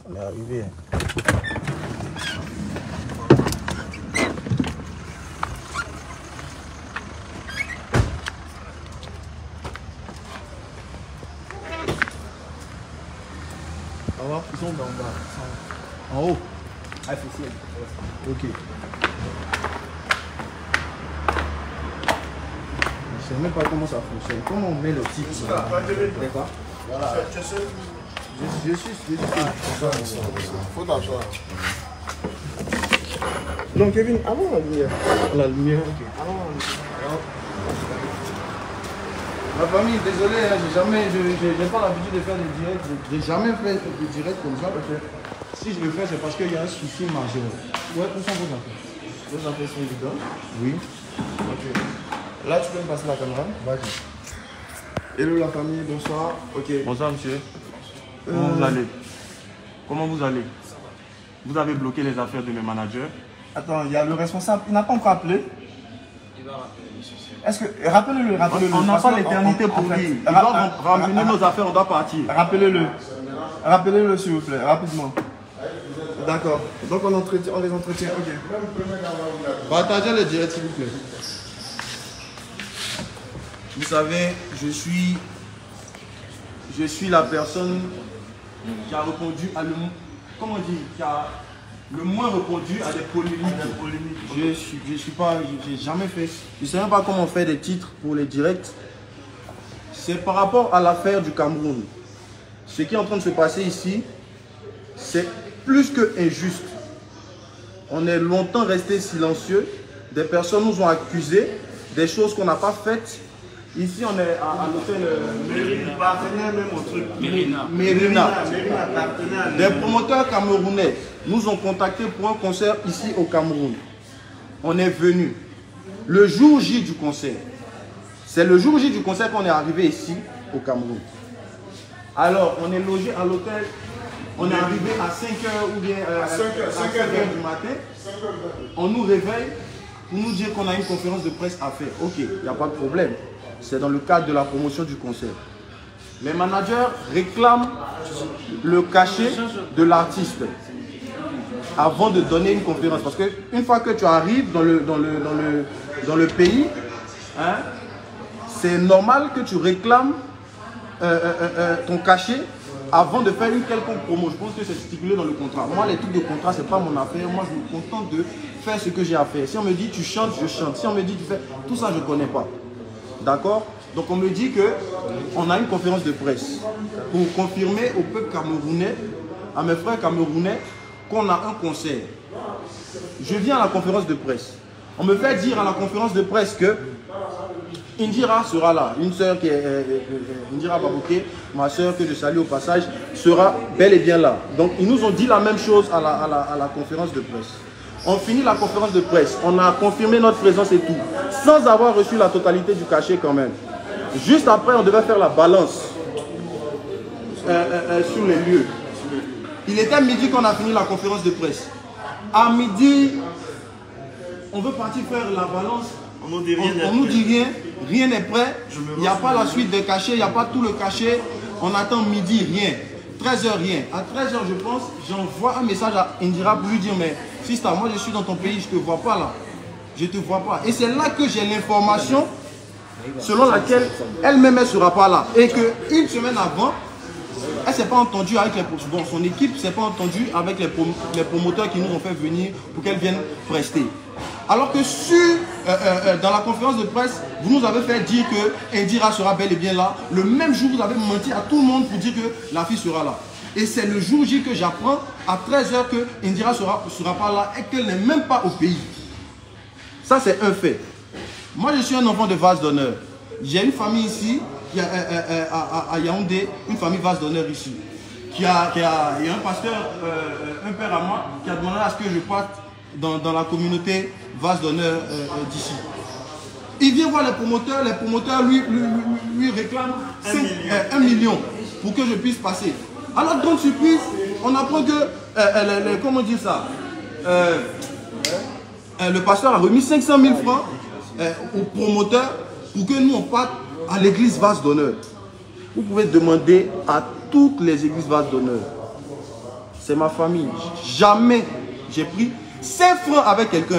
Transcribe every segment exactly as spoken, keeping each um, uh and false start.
On est arrivé. Au revoir. Ils sont en bas. En haut. Ah, c'est ciel. Ok. Je sais même pas comment ça fonctionne. Comment on met le titre? D'accord. Voilà. Je, je suis. Je suis. Je suis. Faut d'argent. Donc Kevin, avant la lumière. La lumière, ok. Avant la lumière. Ma famille, désolé, hein, j'ai jamais, j'ai pas l'habitude de faire des directs. J'ai jamais fait des directs comme ça parce que si je le fais, c'est parce qu'il y a un souci majeur. Ouais, où sont vos affaires? Vos affaires sont dedans? Oui. Ok. Là, tu peux me passer la caméra? Vas-y. Hello la famille, bonsoir. Ok. Bonsoir monsieur. Comment euh... vous allez? Comment vous allez? Vous avez bloqué les affaires de mes managers. Attends, il y a le responsable, il n'a pas encore appelé. Il va rappeler, monsieur. Est-ce que, rappelez-le, rappelez-le. On n'a pas l'éternité pour lui. Il doit ramener nos affaires, on doit partir. Rappelez-le. Rappelez-le s'il vous plaît, rapidement. D'accord. Donc on, entretient, on les entretient, ok. Partagez le direct s'il vous plaît. Vous savez, je suis, je suis la personne qui a répondu à le, comment dire, qui a le moins répondu à des polémiques. Je suis, je suis pas, j'ai jamais fait. Je ne sais même pas comment faire des titres pour les directs. C'est par rapport à l'affaire du Cameroun. Ce qui est en train de se passer ici, c'est plus que injuste. On est longtemps resté silencieux. Des personnes nous ont accusés des choses qu'on n'a pas faites. Ici, on est à, à l'hôtel Mérina. Partenaire même au truc. Mérina. Mérina. Des promoteurs camerounais nous ont contactés pour un concert ici au Cameroun. On est venu. Le jour J du concert. C'est le jour J du concert qu'on est arrivé ici au Cameroun. Alors, on est logé à l'hôtel. On est arrivé à cinq heures ou bien euh, à cinq heures du matin. On nous réveille pour nous dire qu'on a une conférence de presse à faire. Ok, il n'y a pas de problème. C'est dans le cadre de la promotion du concert. Les managers réclament le cachet de l'artiste avant de donner une conférence. Parce qu'une fois que tu arrives dans le, dans le, dans le, dans le pays, hein, c'est normal que tu réclames euh, euh, euh, ton cachet avant de faire une quelconque promo. Je pense que c'est stipulé dans le contrat. Moi, les trucs de contrat, ce n'est pas mon affaire. Moi, je me contente de faire ce que j'ai à faire. Si on me dit tu chantes, je chante. Si on me dit tu fais... Tout ça, je ne connais pas. D'accord? Donc on me dit qu'on a une conférence de presse pour confirmer au peuple camerounais, à mes frères camerounais, qu'on a un concert. Je viens à la conférence de presse. On me fait dire à la conférence de presse que Indira sera là. Une soeur qui est euh, euh, Indira Babouké, ma soeur que je salue au passage, sera bel et bien là. Donc ils nous ont dit la même chose à la, à la, à la conférence de presse. On finit la conférence de presse, on a confirmé notre présence et tout, sans avoir reçu la totalité du cachet quand même. Juste après, on devait faire la balance euh, euh, euh, sur les lieux. Il était midi qu'on a fini la conférence de presse. À midi, on veut partir faire la balance. On nous dit rien, on, on nous dit rien, rien n'est prêt. Il n'y a pas la suite des cachets, il n'y a pas tout le cachet. On attend midi, rien. treize heures, rien. À treize heures, je pense, j'envoie un message à Indira pour lui dire, mais Sista, moi je suis dans ton pays, je ne te vois pas là. Je ne te vois pas. Et c'est là que j'ai l'information selon laquelle elle-même ne sera pas là. Et qu'une semaine avant, elle ne s'est pas entendue avec les promoteurs. Bon, son équipe ne s'est pas entendue avec les, prom les promoteurs qui nous ont fait venir pour qu'elle vienne prester. Alors que sur, euh, euh, dans la conférence de presse, vous nous avez fait dire que Indira sera bel et bien là. Le même jour, vous avez menti à tout le monde pour dire que la fille sera là. Et c'est le jour J que j'apprends à treize heures que Indira ne sera, sera pas là et qu'elle n'est même pas au pays. Ça, c'est un fait. Moi, je suis un enfant de vase d'honneur. J'ai une famille ici, qui a, euh, euh, à, à Yaoundé, une famille vase d'honneur ici. Qui a, qui a, il y a un pasteur, euh, un père à moi, qui a demandé à ce que je parte dans, dans la communauté vase d'honneur euh, d'ici. Il vient voir les promoteurs, les promoteurs lui, lui, lui, lui réclament un million pour que je puisse passer. Alors, grande surprise, on apprend que, euh, euh, les, comment dire ça, euh, euh, le pasteur a remis cinq cent mille francs euh, aux promoteurs pour que nous on parte à l'église vase d'honneur. Vous pouvez demander à toutes les églises vase d'honneur. c'est ma famille. Jamais j'ai pris cinq francs avec quelqu'un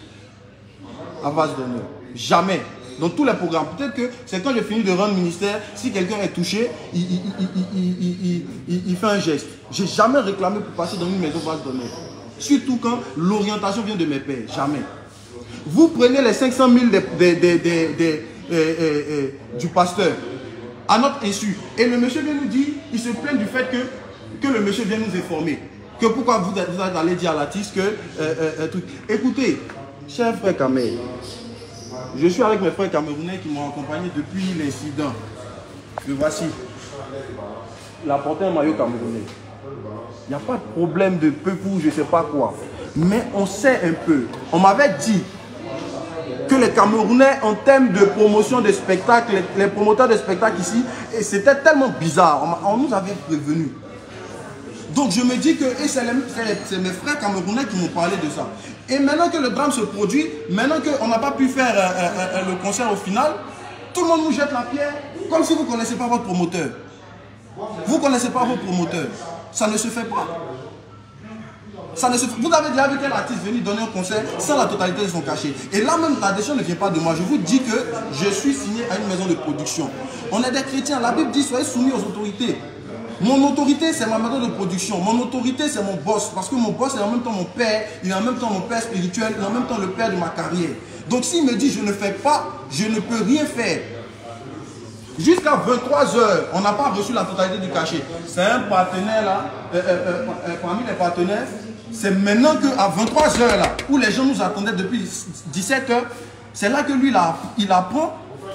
à vase d'honneur. Jamais. Dans tous les programmes. Peut-être que c'est quand j'ai fini de rendre ministère, si quelqu'un est touché, il, il, il, il, il, il, il fait un geste. J'ai jamais réclamé pour passer dans une maison vase d'honneur. Surtout quand l'orientation vient de mes pères. Jamais. Vous prenez les cinq cent mille des, des, des, des, des, euh, euh, euh, du pasteur à notre insu. Et le monsieur vient nous dire, il se plaint du fait que, que le monsieur vient nous informer. Que pourquoi vous, vous allez dire à l'artiste que... Euh, euh, truc. Écoutez, cher frère Kamel, je suis avec mes frères camerounais qui m'ont accompagné depuis l'incident. Et voici. Il a porté un maillot camerounais. Il n'y a pas de problème de peu pour je ne sais pas quoi. Mais on sait un peu. On m'avait dit que les Camerounais, en termes de promotion de spectacles, les, les promoteurs de spectacles ici, c'était tellement bizarre. On, on nous avait prévenu. Donc je me dis que, et c'est mes frères camerounais qui m'ont parlé de ça. Et maintenant que le drame se produit, maintenant qu'on n'a pas pu faire euh, euh, le concert au final, tout le monde nous jette la pierre, comme si vous ne connaissez pas votre promoteur. Vous ne connaissez pas votre promoteur. Ça ne se fait pas. Ça ne se fait. Vous avez déjà vu quel artiste venir donner un concert sans la totalité de son cachet. Et là même, la décision ne vient pas de moi. Je vous dis que je suis signé à une maison de production. On est des chrétiens. La Bible dit, soyez soumis aux autorités. Mon autorité, c'est ma maison de production. Mon autorité, c'est mon boss. Parce que mon boss est en même temps mon père. Il est en même temps mon père spirituel. Il est en même temps le père de ma carrière. Donc s'il me dit, je ne fais pas, je ne peux rien faire. Jusqu'à vingt-trois heures, on n'a pas reçu la totalité du cachet. C'est un partenaire là, euh, euh, euh, parmi les partenaires, c'est maintenant qu'à vingt-trois heures là, où les gens nous attendaient depuis dix-sept heures, c'est là que lui, là, il apprend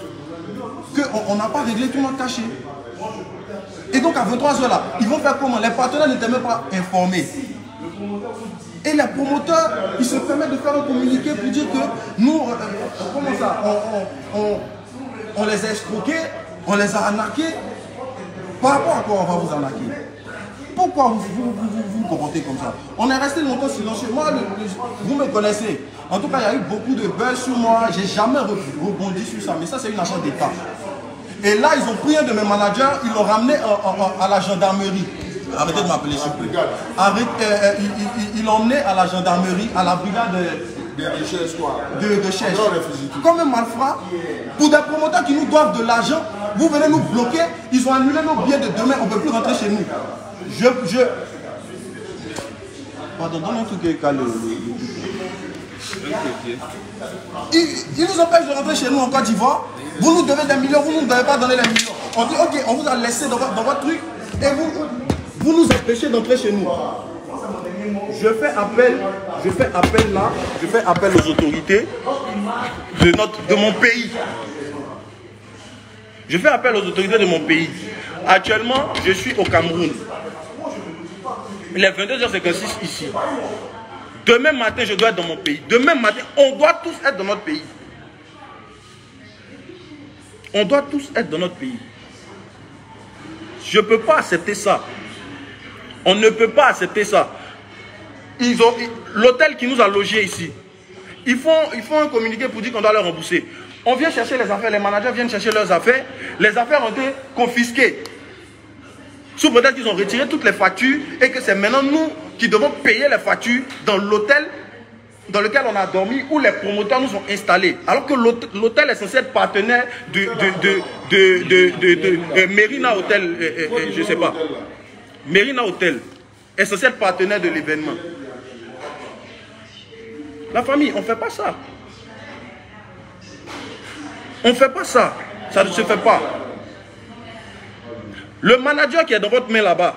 qu'on n'a pas réglé tout notre cachet. Et donc à vingt-trois heures là, ils vont faire comment? Les partenaires n'étaient même pas informés. Et les promoteurs, ils se permettent de faire un communiqué pour dire que nous, euh, comment ça, on, on, on, on les a escroqués, on les a arnaqués. Par rapport à quoi on va vous arnaquer? Pourquoi vous vous, vous, vous vous comportez comme ça? On est resté longtemps silencieux. Moi, le, le, vous me connaissez. En tout cas, il y a eu beaucoup de buzz sur moi. J'ai jamais rebondi sur ça. Mais ça, c'est une agence d'État. Et là, ils ont pris un de mes managers, ils l'ont ramené à, à, à la gendarmerie. Arrêtez de m'appeler sur brigade. Arrête, euh, ils l'ont emmené à la gendarmerie, à la brigade de, de recherche. De, de recherche. Comme un malfrat, pour des promoteurs qui nous doivent de l'argent, vous venez nous bloquer, ils ont annulé nos billets de demain, on ne peut plus rentrer chez nous. Je... je... Pardon, donne un truc qui est calé. Ils, ils nous empêchent de rentrer chez nous en Côte d'Ivoire. Vous nous devez des millions, vous ne nous devez pas donner les millions. On dit, ok, on vous a laissé dans votre, dans votre truc et vous, vous nous empêchez d'entrer chez nous. Je fais appel, je fais appel là, je fais appel aux autorités de, notre, de mon pays. Je fais appel aux autorités de mon pays. Actuellement, je suis au Cameroun. Il est vingt-deux heures cinquante-six ici. Demain matin, je dois être dans mon pays. Demain matin, on doit tous être dans notre pays. On doit tous être dans notre pays. Je ne peux pas accepter ça. On ne peut pas accepter ça. Ils ont l'hôtel qui nous a logés ici. Ils font, ils font un communiqué pour dire qu'on doit leur rembourser. On vient chercher les affaires, les managers viennent chercher leurs affaires. Les affaires ont été confisquées. Sous prétexte qu'ils ont retiré toutes les factures et que c'est maintenant nous qui devons payer les factures dans l'hôtel dans lequel on a dormi, où les promoteurs nous ont installés. Alors que l'hôtel est censé être partenaire de, de, de, de, de, de, de, de, de Merina Hotel, euh, euh, je ne sais pas. Merina Hotel est censé être partenaire de l'événement. La famille, on ne fait pas ça. On ne fait pas ça. Ça ne se fait pas. Le manager qui est dans votre main là-bas,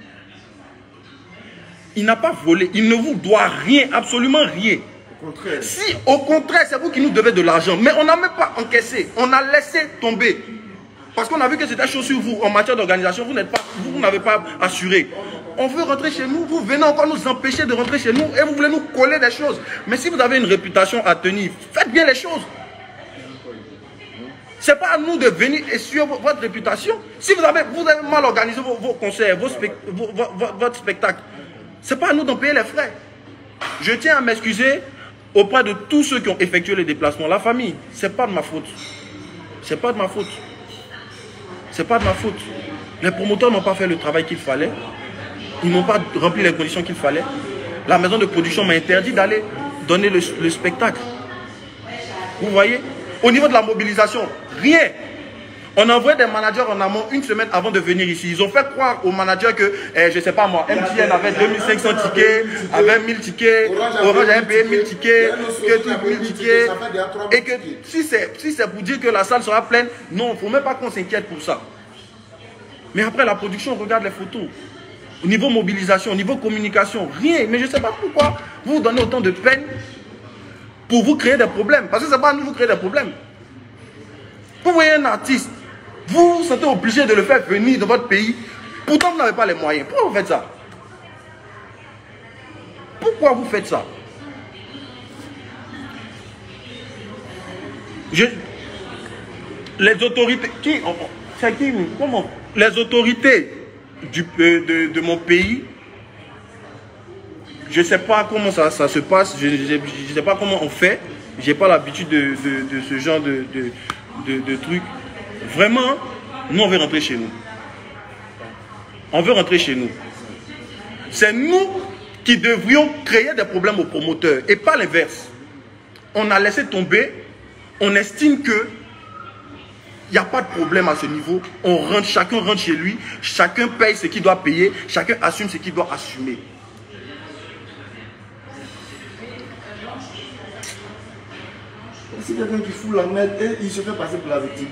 il n'a pas volé, il ne vous doit rien, absolument rien. Au contraire. Si, au contraire, c'est vous qui nous devez de l'argent, mais on n'a même pas encaissé, on a laissé tomber. Parce qu'on a vu que c'était chaud sur vous en matière d'organisation, vous n'êtes pas, vous n'avez pas assuré. On veut rentrer chez nous, vous venez encore nous empêcher de rentrer chez nous et vous voulez nous coller des choses. Mais si vous avez une réputation à tenir, faites bien les choses. Ce n'est pas à nous de venir essuyer votre réputation. Si vous avez, vous avez mal organisé vos, vos concerts, vos spect, vos, vos, votre spectacle, ce n'est pas à nous d'en payer les frais. Je tiens à m'excuser auprès de tous ceux qui ont effectué les déplacements. La famille, ce n'est pas de ma faute. Ce n'est pas de ma faute. Ce n'est pas de ma faute. Les promoteurs n'ont pas fait le travail qu'il fallait. ils n'ont pas rempli les conditions qu'il fallait. La maison de production m'a interdit d'aller donner le, le spectacle. Vous voyez? Au niveau de la mobilisation, rien. On envoie des managers en amont une semaine avant de venir ici. Ils ont fait croire aux managers que, eh, je ne sais pas moi, M T N avait deux mille cinq cents tickets, avait mille tickets, Orange avait payé mille tickets, que tout mille tickets. Et que si c'est si c'est pour dire que la salle sera pleine, non, il ne faut même pas qu'on s'inquiète pour ça. Mais après la production, on regarde les photos. Au niveau mobilisation, au niveau communication, rien. Mais je ne sais pas pourquoi vous vous donnez autant de peine pour vous créer des problèmes. Parce que ce n'est pas à nous vous créer des problèmes. Vous voyez un artiste, vous vous sentez obligé de le faire venir dans votre pays, pourtant vous n'avez pas les moyens. Pourquoi vous faites ça? Pourquoi vous faites ça? Je, les autorités, qui, c'est qui, comment? Les autorités du, euh, de, de mon pays, je ne sais pas comment ça, ça se passe, je ne sais pas comment on fait, je n'ai pas l'habitude de, de, de ce genre de, de, de, de trucs. Vraiment, nous on veut rentrer chez nous. On veut rentrer chez nous. C'est nous qui devrions créer des problèmes aux promoteurs et pas l'inverse. On a laissé tomber, on estime que il n'y a pas de problème à ce niveau. On rentre, chacun rentre chez lui, chacun paye ce qu'il doit payer, chacun assume ce qu'il doit assumer. C'est quelqu'un qui fout la merde et il se fait passer pour la victime.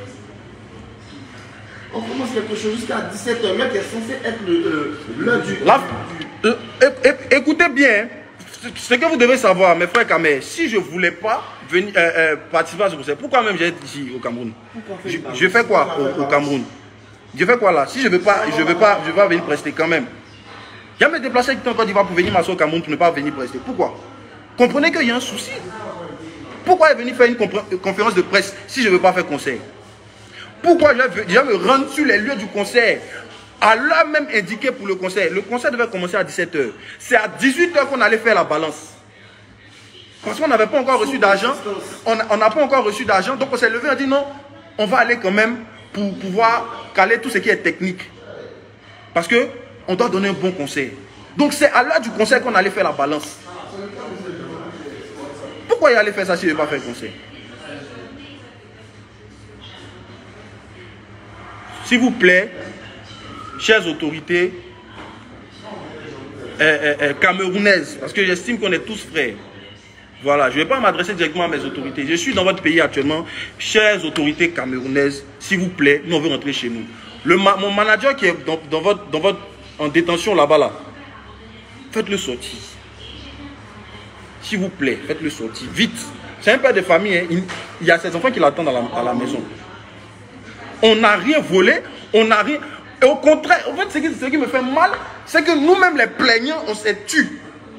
On commence quelque chose jusqu'à dix-sept heures, l'heure qui est censé être l'heure du... Là, euh, écoutez bien, ce que vous devez savoir, mes frères Kamé, si je ne voulais pas venir euh, euh, participer à ce concert, pourquoi même j'ai été ici au Cameroun? Je, je fais quoi au, au Cameroun? Je fais quoi là? Si je ne veux pas, je veux pas, je veux pas venir prester quand même. Il y a me déplacer avec Côte d'Ivoire pour venir m'asseoir au Cameroun pour ne pas venir prester. Pourquoi? Comprenez qu'il y a un souci. Pourquoi venir faire une conférence de presse si je ne veux pas faire concert? Pourquoi je vais me rendre sur les lieux du concert à l'heure même indiquée pour le concert? Le concert devait commencer à dix-sept heures. C'est à dix-huit heures qu'on allait faire la balance. Parce qu'on n'avait pas encore reçu d'argent. On n'a pas encore reçu d'argent. Donc on s'est levé et on a dit non, on va aller quand même pour pouvoir caler tout ce qui est technique. Parce qu'on doit donner un bon concert. Donc c'est à l'heure du concert qu'on allait faire la balance. Pourquoi il allait faire ça si je ne veux pas faire le concert? S'il vous plaît, chères autorités euh, euh, euh, camerounaises, parce que j'estime qu'on est tous frères. Voilà, je ne vais pas m'adresser directement à mes autorités. Je suis dans votre pays actuellement. Chères autorités camerounaises, s'il vous plaît, nous on veut rentrer chez nous. Le, mon manager qui est dans, dans votre, dans votre, en détention là-bas, là, faites-le sortir. S'il vous plaît, faites-le sortir. Vite. C'est un père de famille. Hein. Il, il y a ses enfants qui l'attendent à la, à la maison. On n'a rien volé. On n'a rien... Et au contraire, en fait, ce qui, ce qui me fait mal, c'est que nous-mêmes, les plaignants, on s'est tués.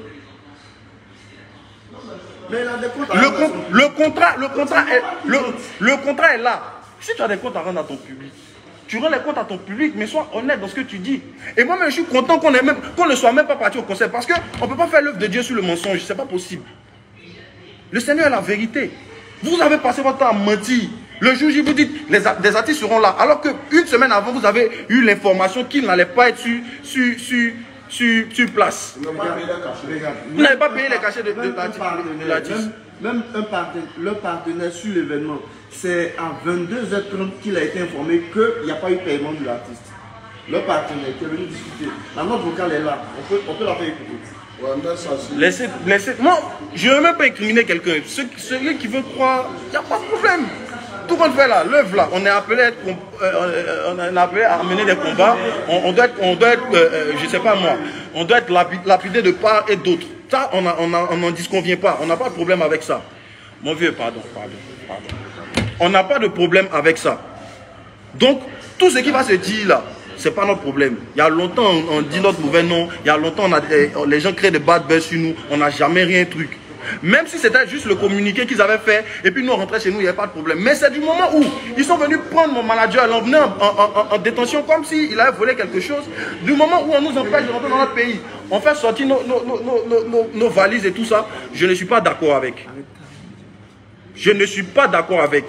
Mais là, des comptes à le, rendre con, le, contrat, le, contrat est, le, le contrat est là. Si tu as des comptes à rendre à ton public, tu rends les comptes à ton public, mais sois honnête dans ce que tu dis. Et moi-même, je suis content qu'on qu'on ne soit même pas parti au concert. Parce qu'on ne peut pas faire l'œuvre de Dieu sur le mensonge. Ce n'est pas possible. Le Seigneur est la vérité. Vous avez passé votre temps à mentir. Le jour où vous dites les des artistes seront là. Alors qu'une semaine avant, vous avez eu l'information qu'ils n'allaient pas être sur, sur, sur, sur, sur place. Vous n'avez pas payé les cachets de, de, de l'artiste. Même un partenaire, le partenaire sur l'événement, c'est à vingt-deux heures trente qu'il a été informé qu'il n'y a pas eu paiement de l'artiste. Le partenaire qui est venu discuter. La note vocale est là. On peut, on peut la faire écouter. Laissez, laissez. Moi, je ne veux même pas incriminer quelqu'un. Celui qui veut croire, il n'y a pas de problème. Tout qu'on fait là, l'œuvre là, on est appelé à, être, euh, on est appelé à mener des combats. On, on doit être, on doit être euh, je ne sais pas moi, on doit être lapidé de part et d'autre. Ça, on n'en disconvient pas. On n'a pas de problème avec ça. Mon vieux, pardon, pardon, pardon. On n'a pas de problème avec ça. Donc, tout ce qui va se dire là, ce n'est pas notre problème. Il y a longtemps, on, on dit notre mauvais nom. Il y a longtemps, on a, les gens créent des bad buzz sur nous. On n'a jamais rien truc. Même si c'était juste le communiqué qu'ils avaient fait, et puis nous on rentrait chez nous, il n'y avait pas de problème. Mais c'est du moment où ils sont venus prendre mon manager, l'emmener en, en, en, en détention comme s'il avait volé quelque chose. Du moment où on nous empêche de rentrer dans notre pays, on fait sortir nos, nos, nos, nos, nos, nos valises et tout ça, je ne suis pas d'accord avec. Je ne suis pas d'accord avec.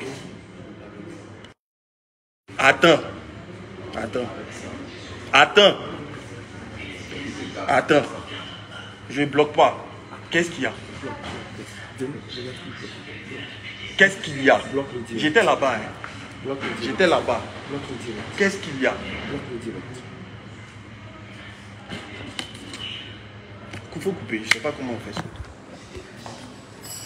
Attends. Attends. Attends. Attends. Je bloque pas. Qu'est-ce qu'il y a? Qu'est-ce qu'il y a? J'étais là-bas. Hein. J'étais là-bas. Qu'est-ce qu'il y a? Il faut couper. Je ne sais pas comment on fait ça.